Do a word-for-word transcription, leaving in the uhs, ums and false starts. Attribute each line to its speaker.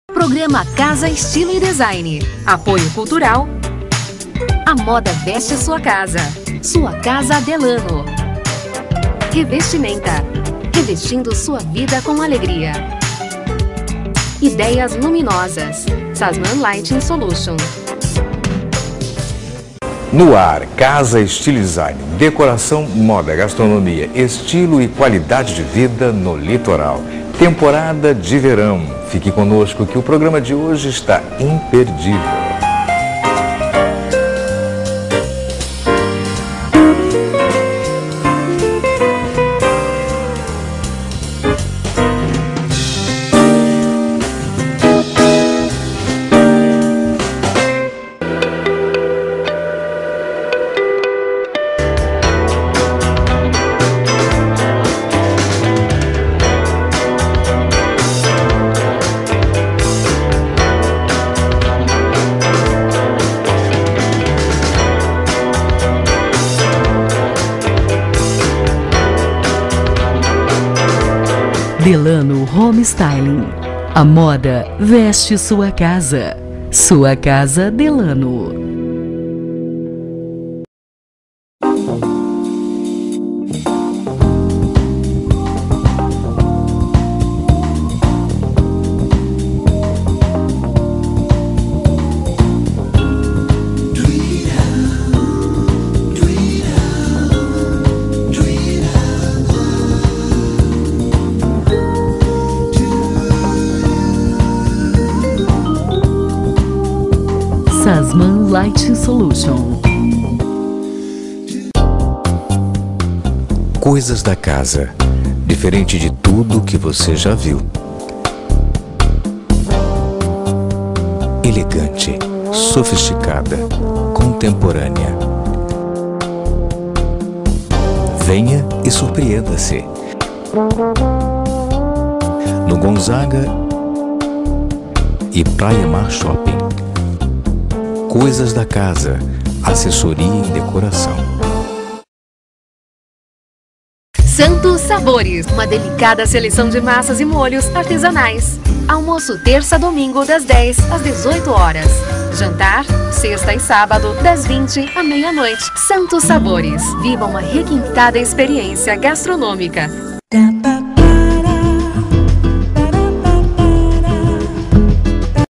Speaker 1: Programa Casa Estilo e Design. Apoio cultural. A moda veste sua casa. Sua casa Delano. Revestimenta. Revestindo sua vida com alegria. Ideias luminosas. Sasman Lighting Solution.
Speaker 2: No ar, Casa Estilo e Design. Decoração, moda, gastronomia, estilo e qualidade de vida no litoral. Temporada de verão. Fique conosco que o programa de hoje está imperdível.
Speaker 3: Delano Home Styling. A moda veste sua casa. Sua casa Delano. Sasman Lighting Solution.
Speaker 2: Coisas da casa, diferente de tudo que você já viu. Elegante, sofisticada, contemporânea. Venha e surpreenda-se. No Gonzaga e Praia Mar Shopping. Coisas da casa, assessoria em decoração.
Speaker 1: Santos Sabores, uma delicada seleção de massas e molhos artesanais. Almoço terça a domingo das dez às dezoito horas. Jantar, sexta e sábado, das vinte à meia-noite. Santos Sabores, viva uma requintada experiência gastronômica.